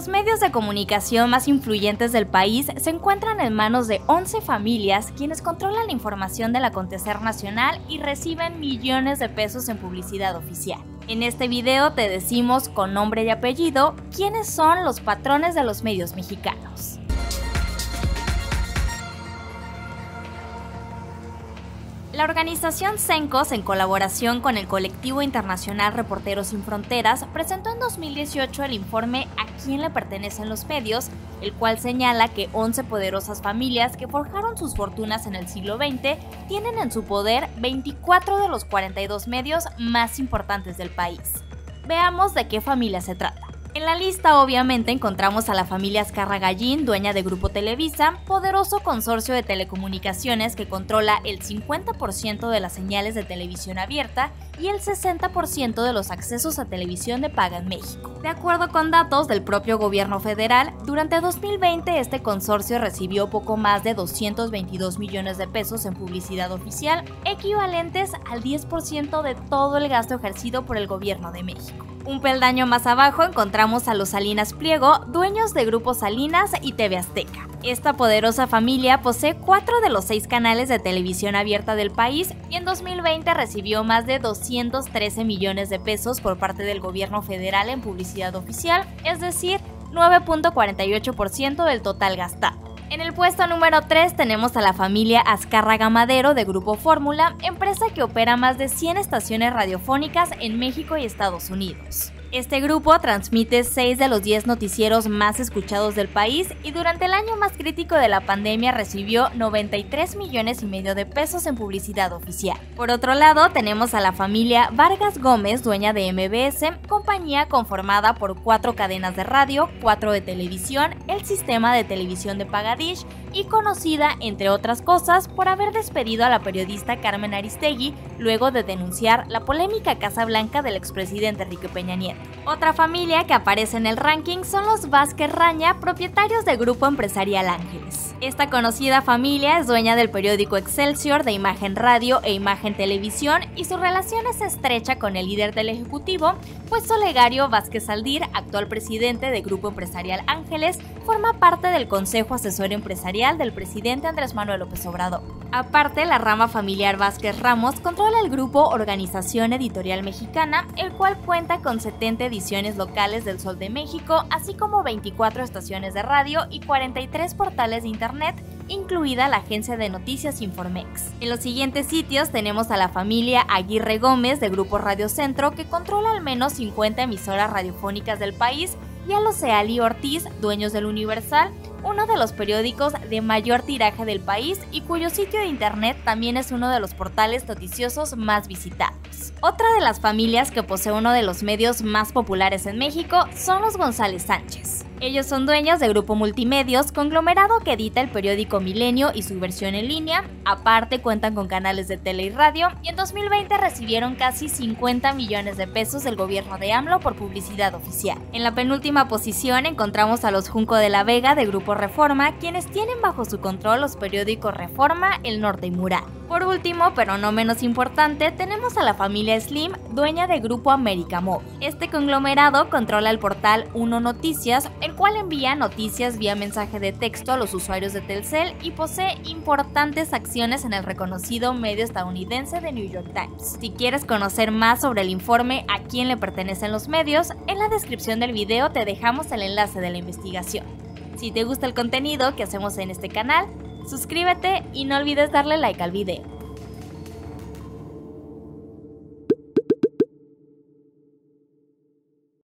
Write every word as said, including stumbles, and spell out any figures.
Los medios de comunicación más influyentes del país se encuentran en manos de once familias quienes controlan la información del acontecer nacional y reciben millones de pesos en publicidad oficial. En este video te decimos con nombre y apellido quiénes son los patrones de los medios mexicanos. La organización Cencos, en colaboración con el colectivo internacional Reporteros Sin Fronteras, presentó en dos mil dieciocho el informe ¿A quién le pertenecen los medios?, el cual señala que once poderosas familias que forjaron sus fortunas en el siglo veinte tienen en su poder veinticuatro de los cuarenta y dos medios más importantes del país. Veamos de qué familia se trata. En la lista obviamente encontramos a la familia Azcárraga Gallín, dueña de Grupo Televisa, poderoso consorcio de telecomunicaciones que controla el cincuenta por ciento de las señales de televisión abierta y el sesenta por ciento de los accesos a televisión de paga en México. De acuerdo con datos del propio gobierno federal, durante dos mil veinte este consorcio recibió poco más de doscientos veintidós millones de pesos en publicidad oficial, equivalentes al diez por ciento de todo el gasto ejercido por el gobierno de México. Un peldaño más abajo encontramos a los Salinas Pliego, dueños de Grupo Salinas y T V Azteca. Esta poderosa familia posee cuatro de los seis canales de televisión abierta del país y en dos mil veinte recibió más de doscientos trece millones de pesos por parte del gobierno federal en publicidad oficial, es decir, nueve punto cuarenta y ocho por ciento del total gastado. En el puesto número tres tenemos a la familia Azcárraga Madero de Grupo Fórmula, empresa que opera más de cien estaciones radiofónicas en México y Estados Unidos. Este grupo transmite seis de los diez noticieros más escuchados del país y durante el año más crítico de la pandemia recibió noventa y tres millones y medio de pesos en publicidad oficial. Por otro lado, tenemos a la familia Vargas Gómez, dueña de M B S, compañía conformada por cuatro cadenas de radio, cuatro de televisión, el sistema de televisión de paga Dish y conocida, entre otras cosas, por haber despedido a la periodista Carmen Aristegui luego de denunciar la polémica Casa Blanca del expresidente Enrique Peña Nieto. Otra familia que aparece en el ranking son los Vázquez Raña, propietarios de Grupo Empresarial Ángeles. Esta conocida familia es dueña del periódico Excelsior, de Imagen Radio e Imagen Televisión, y su relación es estrecha con el líder del ejecutivo, pues Olegario Vázquez Aldir, actual presidente de Grupo Empresarial Ángeles, forma parte del Consejo Asesor Empresarial del presidente Andrés Manuel López Obrador. Aparte, la rama familiar Vázquez Ramos controla el grupo Organización Editorial Mexicana, el cual cuenta con setenta ediciones locales del Sol de México, así como veinticuatro estaciones de radio y cuarenta y tres portales de internet, incluida la agencia de noticias Informex. En los siguientes sitios tenemos a la familia Aguirre Gómez de Grupo Radio Centro, que controla al menos cincuenta emisoras radiofónicas del país, y a los Seali Ortiz, dueños del Universal, uno de los periódicos de mayor tiraje del país y cuyo sitio de internet también es uno de los portales noticiosos más visitados. Otra de las familias que posee uno de los medios más populares en México son los González Sánchez. Ellos son dueños de Grupo Multimedios, conglomerado que edita el periódico Milenio y su versión en línea. Aparte cuentan con canales de tele y radio, y en dos mil veinte recibieron casi cincuenta millones de pesos del gobierno de AMLO por publicidad oficial. En la penúltima posición encontramos a los Junco de la Vega de Grupo Reforma, quienes tienen bajo su control los periódicos Reforma, El Norte y Mural. Por último, pero no menos importante, tenemos a la familia Slim, dueña de Grupo América Móvil. Este conglomerado controla el portal Uno Noticias, el cual envía noticias vía mensaje de texto a los usuarios de Telcel y posee importantes acciones en el reconocido medio estadounidense The New York Times. Si quieres conocer más sobre el informe ¿A quién le pertenecen los medios?, en la descripción del video te dejamos el enlace de la investigación. Si te gusta el contenido que hacemos en este canal, suscríbete y no olvides darle like al video.